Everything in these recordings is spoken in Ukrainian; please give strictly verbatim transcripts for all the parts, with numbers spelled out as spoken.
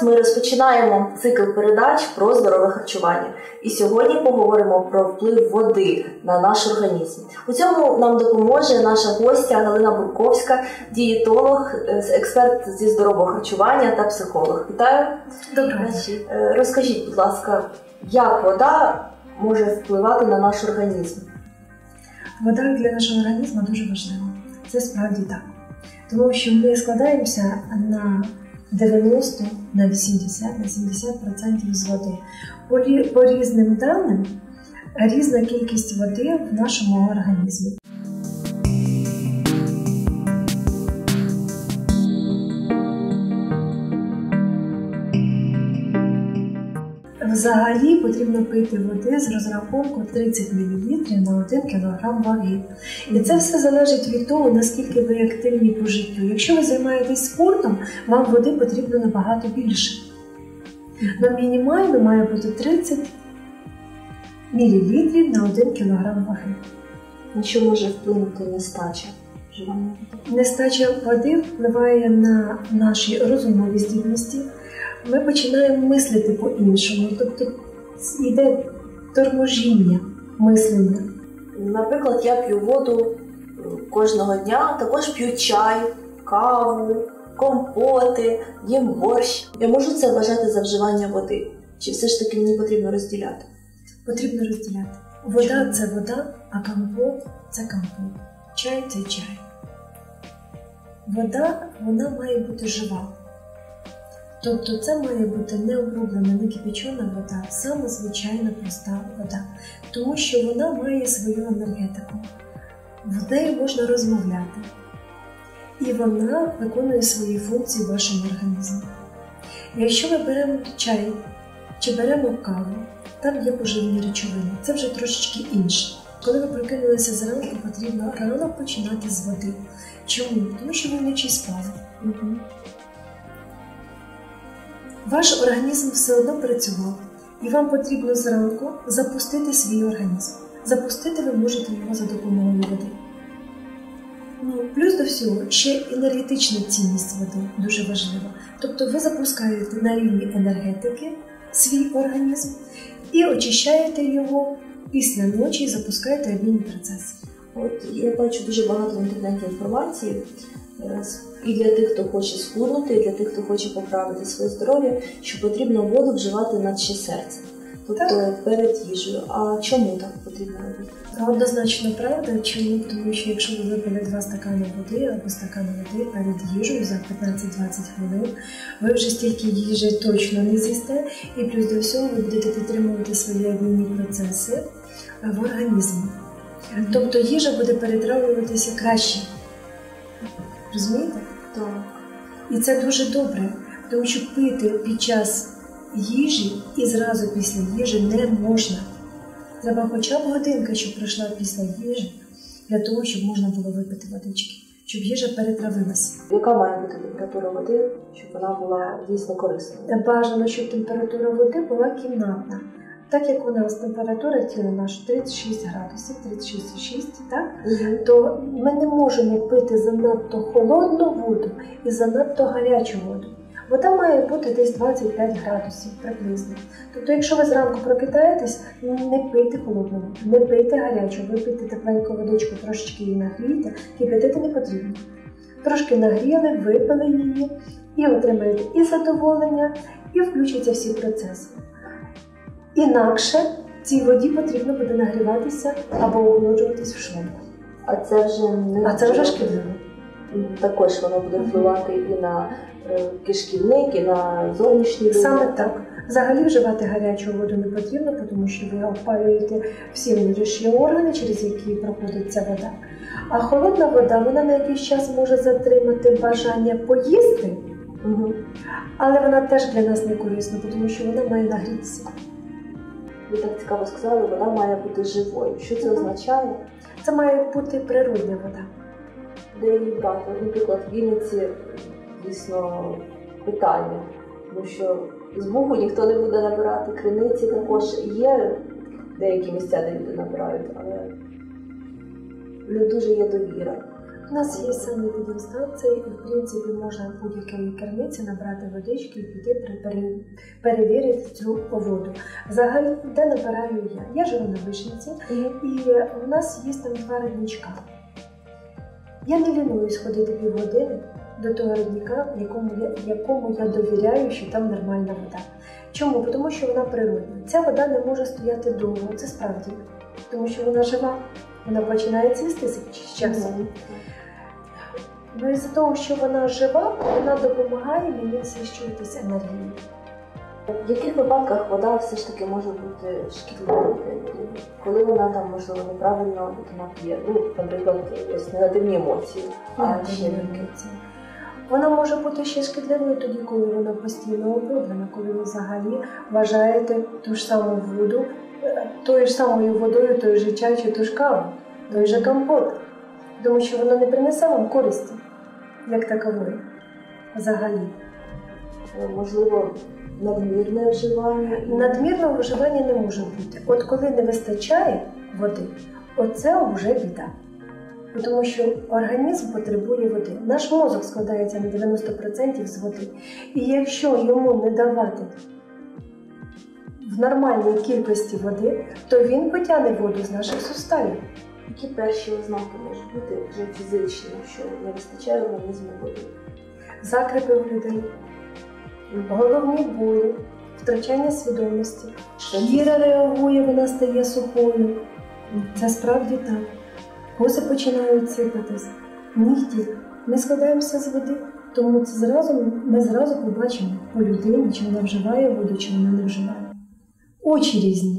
ми розпочинаємо цикл передач про здорове харчування. І сьогодні поговоримо про вплив води на наш організм. У цьому нам допоможе наша гостя Галина Бурковська, дієтолог, експерт зі здорового харчування та психолог. Вітаю! Доброго. Розкажіть, будь ласка, як вода може впливати на наш організм? Вода для нашого організму дуже важлива. Це справді так. Тому що ми складаємося на дев'яносто, на вісімдесят, на сімдесят відсотків з води. По, по різним даним, різна кількість води в нашому організмі. Взагалі потрібно пити води з розрахунку тридцять мілілітрів на один кілограм ваги. І це все залежить від того, наскільки ви активні по життю. Якщо ви займаєтесь спортом, вам води потрібно набагато більше. Но мінімально має бути тридцять мілілітрів на один кілограм ваги. На що може вплинути нестача вживання води? Нестача води впливає на наші розумові здібності. Ми починаємо мислити по-іншому, тобто йде торможіння мислення. Наприклад, я п'ю воду кожного дня, також п'ю чай, каву, компоти, їм борщ. Я можу це вважати за вживання води? Чи все ж таки мені потрібно розділяти? Потрібно розділяти. Вода Чому? – це вода, а компот – це компот. Чай – це чай. Вода, вона має бути жива. Тобто це має бути не оброблена, не кипячена вода, саме звичайна проста вода. Тому що вона має свою енергетику. В неї можна розмовляти. І вона виконує свої функції в вашому організмі. Якщо ми беремо чай чи беремо каву, там є поживні речовини. Це вже трошечки інше. Коли ви прокинулися зранку, потрібно рано починати з води. Чому? Тому що ви вночі спали. Угу. Ваш організм все одно працював, і вам потрібно зранку запустити свій організм. Запустити ви можете його за допомогою води. Ну, плюс до всього, ще енергетична цінність води дуже важлива. Тобто ви запускаєте на рівні енергетики свій організм і очищаєте його після ночі і запускаєте обмінні процеси. От я бачу дуже багато в інтернеті інформації. І для тих, хто хоче схуднути, і для тих, хто хоче поправити своє здоров'я, що потрібно воду вживати наче серце. Тобто так. Перед їжею. А чому так потрібно робити? Однозначно правда. Чому? Тому що якщо ви випили два стакани води або стакан води перед їжею за п'ятнадцять-двадцять хвилин, ви вже стільки їжі точно не з'їсте, і плюс до всього ви будете підтримувати свої обмінні процеси в організмі. Mm-hmm. Тобто їжа буде перетравлюватися краще. Розумієте? Так. І це дуже добре, тому що пити під час їжі і зразу після їжі не можна. Треба хоча б годинка, щоб пройшла після їжі, для того, щоб можна було випити водички, щоб їжа перетравилася. Яка має бути температура води, щоб вона була дійсно корисною? Бажано, щоб температура води була кімнатна. Так як у нас температура тіла наша тридцять шість градусів, тридцять шість цілих шість, так? Угу. То ми не можемо пити занадто холодну воду і занадто гарячу воду. Вода має бути десь двадцять п'ять градусів приблизно. Тобто, якщо ви зранку прокидаєтесь, не пийте холодну воду, не пийте гарячу, ви пийте тепленьку водичку, трошечки її нагрійте, кипятити не потрібно. Трошки нагріли, випили її і отримаєте і задоволення, і включаться всі процеси. Інакше цій воді потрібно буде нагріватися або охолоджуватись в шлунку. А це вже не а це вже шкідливо. Також воно буде впливати і на кишківник, і на зовнішній вигляд. Саме так. Взагалі вживати гарячу воду не потрібно, тому що ви опалюєте всі внутрішні органи, через які проходить ця вода. А холодна вода, вона на якийсь час може затримати бажання поїсти, угу. але вона теж для нас не корисна, тому що вона має нагрітися. Ви так цікаво сказали, вода має бути живою. Що це означає? Це має бути природня вода. Де її брати? Наприклад, в Вінниці дійсно питання, тому що з Бугу ніхто не буде набирати, криниці також є деякі місця, де люди набирають, але не дуже є довіра. У нас є санепідемстанція, і в принципі можна в будь-якій керниці набрати водички і піти пере- перевірити цю воду. Взагалі, де набираю я? Я живу на Вишенці, і у нас є там два родничка. Я не лінуюсь ходити півгодини до того родника, якому я, якому я довіряю, що там нормальна вода. Чому? Тому що вона природна. Ця вода не може стояти довго, це справді, тому що вона жива, вона починає цвісти з часом. Ну, із-за того, що вона жива, вона допомагає мені зіщуватися енергією. В яких випадках вода все ж таки може бути шкідливою для людини? Коли вона там, можливо, неправильно людина п'є, ну, наприклад, ось негативні емоції, а ще які? Вона може бути ще шкідливою тоді, коли вона постійно оброблена, коли ви взагалі вважаєте ту ж саму воду, тою ж самою водою, той же чай чи ту ж каву, той же компот. Тому що вона не принесе вам користі, як такової, взагалі. Можливо, надмірне вживання? Надмірного вживання не може бути. От коли не вистачає води, оце вже біда. Тому що організм потребує води. Наш мозок складається на дев'яносто відсотків з води. І якщо йому не давати в нормальній кількості води, то він потягне воду з наших суставів. Які перші ознаки можуть бути вже фізичні, що не вистачає організму води? Закрепи в людей, головні болі, втрачання свідомості, шкіра реагує, вона стає сухою. Це справді так. Коси починають сипатись, нігті. Ми складаємося з води, тому це зразу, ми зразу побачимо по людині, чи вона вживає воду, чи вона не вживає. Очі різні.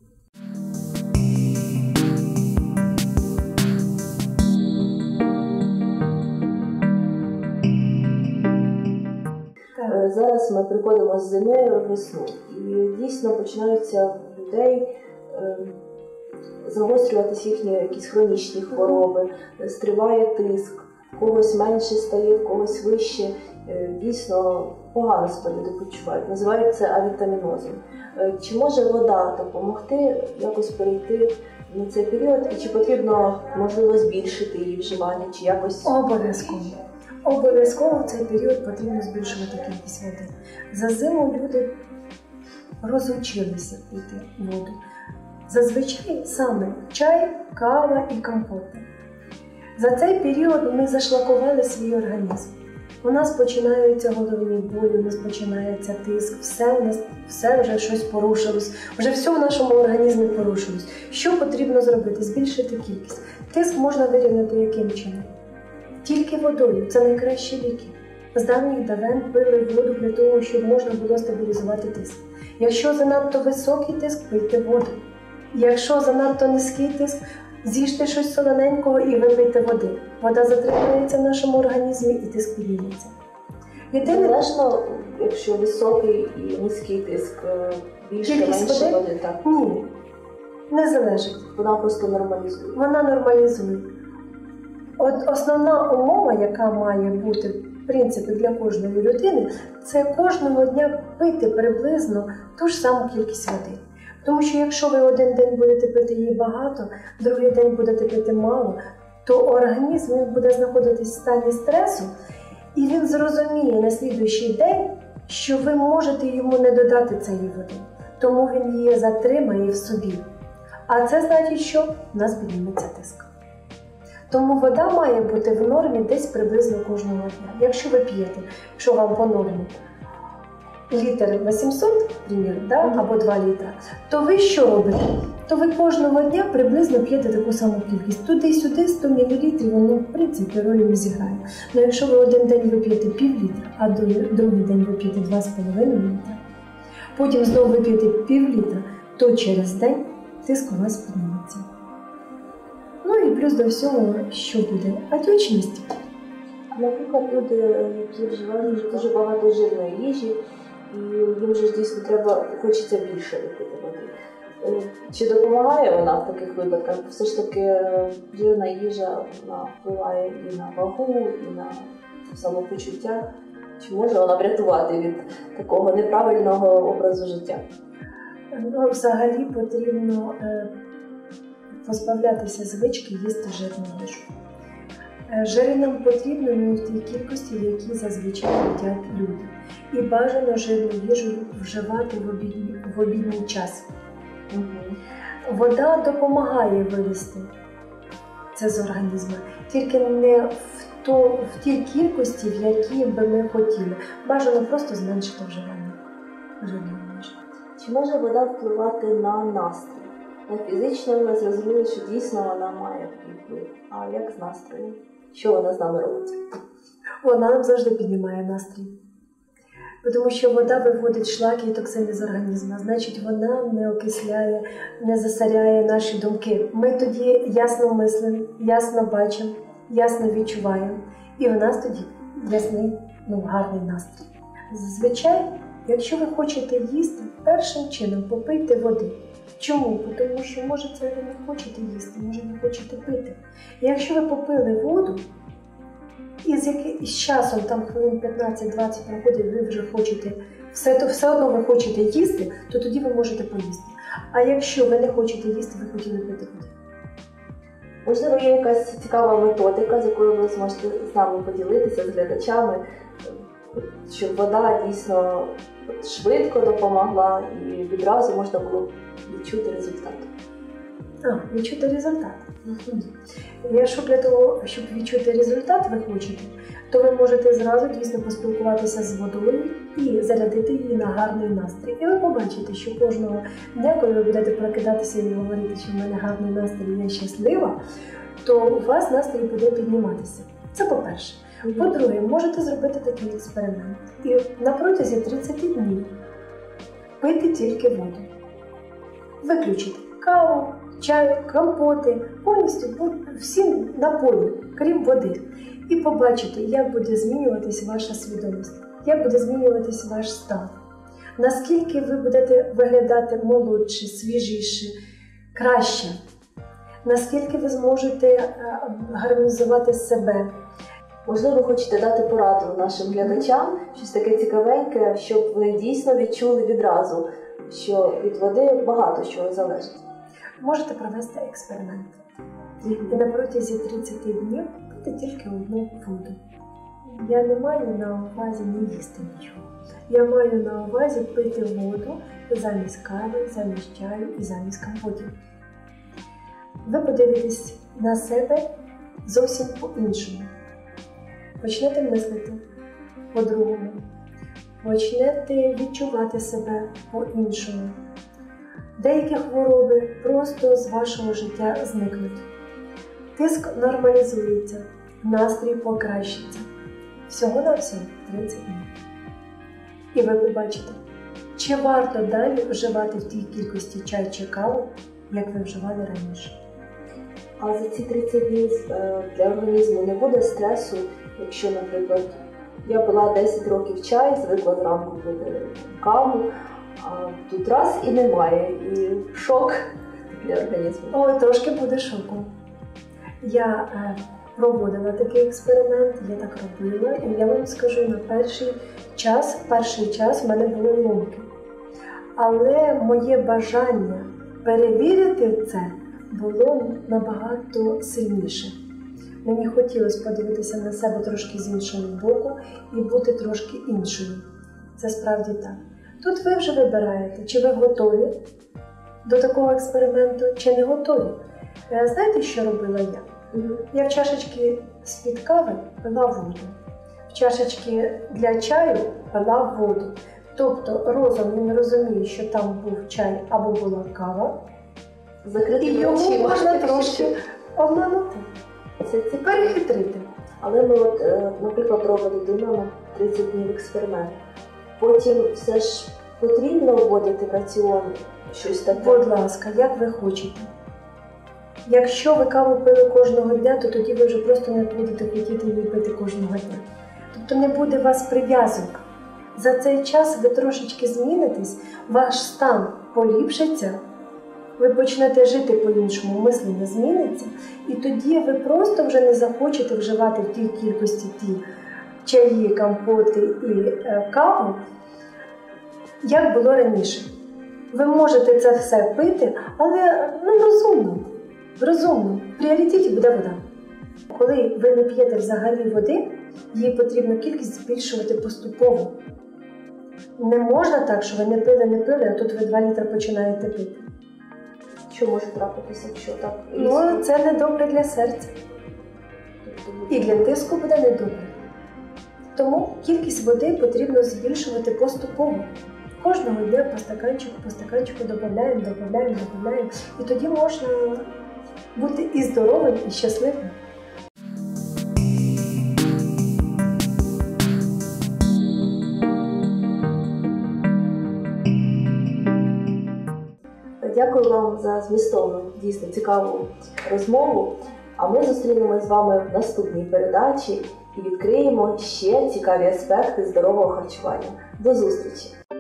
Так. Зараз ми приходимо з зими в весну, і дійсно починаються в людей е, загострюватися їхні якісь хронічні хвороби, стриває тиск, в когось менше стає, в когось вище. Дійсно погано себе люди почувають. Називають це авітамінозом. Чи може вода допомогти якось перейти на цей період, і чи потрібно, можливо, збільшити її вживання, чи якось... Обов'язково. Обов'язково в цей період потрібно збільшувати кількість води. За зиму люди розучилися пити воду. Зазвичай саме чай, кава і компоти. За цей період ми зашлакували свій організм. У нас починаються головні болі, у нас починається тиск, все, у нас, все вже щось порушилось, вже все в нашому організмі порушилось. Що потрібно зробити? Збільшити кількість. Тиск можна вирівняти яким чином? Тільки водою. Це найкращі ліки. З давніх давен пили воду для того, щоб можна було стабілізувати тиск. Якщо занадто високий тиск, пийте воду. Якщо занадто низький тиск, з'їжте щось солоненького і випийте води. Вода затримується в нашому організмі і тиск підніметься. Єдине... Залежно, якщо високий і низький тиск, більше, менше води? води так? Ні, не залежить. Вона просто нормалізує? Вона нормалізує. От основна умова, яка має бути, в принципі, для кожної людини, це кожного дня пити приблизно ту ж саму кількість води. Тому що якщо ви один день будете пити її багато, другий день будете пити мало, то організм буде знаходитись в стані стресу, і він зрозуміє на слідуючий день, що ви можете йому не додати цієї води. Тому він її затримає в собі. А це значить, що в нас підніметься тиск. Тому вода має бути в нормі десь приблизно кожного дня. Якщо ви п'єте, якщо вам по нормі літр вісімсот, примір, да, або два літра, то ви що робите? То ви кожного дня приблизно п'єте таку саму кількість. Туди-сюди сто мілілітрів, воно, в принципі, ролі не зіграє. Але якщо ви один день вип'єте пів літра, а другий день вип'єте два з половиною літра, потім знову вип'єте пів літра, то через день тиск у вас підніметься. Ну і плюс до всього, що буде? Отечність. Наприклад, люди, які вживають дуже багато жирної їжі, і їм же дійсно треба, хочеться більше випити води. Чи допомагає вона в таких випадках? Все ж таки жирна їжа, вона впливає і на вагу, і на самопочуття. Чи може вона врятувати від такого неправильного образу життя? Ну, взагалі потрібно е, позбавлятися звички їсти жирну їжу. Жири нам потрібно не в тій кількості, в якій зазвичай їдять люди. І бажано жирну їжу вживати в обідній, в обідній час. Угу. Вода допомагає вивести це з організму, тільки не в, то, в тій кількості, в якій би ми хотіли. Бажано просто зменшити вживання жирної їжі. Чи може вода впливати на настрій? На фізично ми зрозуміли, що дійсно вона має вплив. А як з настроєм? Що вона з нами робить? Вона нам завжди піднімає настрій. Тому що вода виводить шлаки і токсини з організму, значить вона не окисляє, не засоряє наші думки. Ми тоді ясно мислимо, ясно бачимо, ясно відчуваємо. І у нас тоді ясний, ну, гарний настрій. Зазвичай, якщо ви хочете їсти, першим чином попийте води. Чому? Тому що, може, це ви не хочете їсти, може, не хочете пити. І якщо ви попили воду, і з, який, з часом, там хвилин п'ятнадцять-двадцять проходить, ви вже хочете, все, то все одно ви хочете їсти, то тоді ви можете поїсти. А якщо ви не хочете їсти, ви хотіли пити воду. Можливо, є якась цікава методика, з якою ви зможете з нами поділитися, з глядачами, щоб вода дійсно швидко допомогла і відразу можна було відчути результат. А, відчути результат. Якщо для того, щоб відчути результат ви хочете, то ви можете зразу дійсно поспілкуватися з водою і зарядити її на гарний настрій. І ви побачите, що кожного дня, коли ви будете прокидатися і говорити, що в мене гарний настрій, я щаслива, то у вас настрій буде підніматися. Це по-перше. По-друге, можете зробити такий експеримент. І на протязі тридцяти днів пити тільки воду. Виключити каву, чай, компоти, повністю всі напої, крім води. І побачите, як буде змінюватись ваша свідомість, як буде змінюватись ваш стан. Наскільки ви будете виглядати молодше, свіжіше, краще. Наскільки ви зможете гармонізувати себе. Можливо, ви хочете дати пораду нашим глядачам, щось таке цікавеньке, щоб вони дійсно відчули відразу, що від води багато чого залежить. Можете провести експеримент. І на протязі тридцяти днів пити тільки одну воду. Я не маю на увазі не їсти нічого. Я маю на увазі пити воду замість кави, замість чаю і замість компотів. Ви подивитесь на себе зовсім по-іншому. Почнете мислити по-другому. Почнете відчувати себе по-іншому. Деякі хвороби просто з вашого життя зникнуть. Тиск нормалізується, настрій покращиться. Всього-навсього тридцять днів. І ви побачите, чи варто далі вживати в тій кількості чай чи каву, як ви вживали раніше. А за ці тридцять днів для організму не буде стресу, якщо, наприклад, я пила десять років чай, звикла зранку пити каву, а тут раз і немає, і шок для організму. Ой, трошки буде шоком. Я е, проводила такий експеримент, я так робила, і я вам скажу, на перший час, перший час в мене були ломки. Але моє бажання перевірити це було набагато сильніше. Мені хотілося подивитися на себе трошки з іншого боку і бути трошки іншою. Це справді так. Тут ви вже вибираєте, чи ви готові до такого експерименту, чи не готові. Знаєте, що робила я? Я в чашечки з-під кави пила воду. В чашечки для чаю пила воду. Тобто розум він розуміє, що там був чай або була кава. Закрити і його очі можна трошки обманути. Це, це перехитрити. Але ми, от, наприклад, робимо людина на тридцять днів експеримент. Потім все ж потрібно вводити в раціон щось таке? Будь ласка, як ви хочете. Якщо ви каву пили кожного дня, то тоді ви вже просто не будете хотіти її пити кожного дня. Тобто не буде у вас прив'язок. За цей час ви трошечки змінитесь, ваш стан поліпшиться, ви почнете жити по-іншому, мислення зміниться, і тоді ви просто вже не захочете вживати в тій кількості ті чаї, компоти і е, каву, як було раніше. Ви можете це все пити, але ну, розумно. Розумно. В пріоритеті буде вода. Коли ви не п'єте взагалі води, її потрібно кількість збільшувати поступово. Не можна так, що ви не пили, не пили, а тут ви два літри починаєте пити. Що може трапитися, якщо так? Ну, це не добре для серця. І для тиску буде недобре. Тому кількість води потрібно збільшувати поступово. Кожного дня по стаканчику, по стаканчику додаємо, додаємо, додаємо. І тоді можна бути і здоровим, і щасливим. Дякую вам за змістовну, дійсно цікаву розмову. А ми зустрінемось з вами в наступній передачі і відкриємо ще цікаві аспекти здорового харчування. До зустрічі!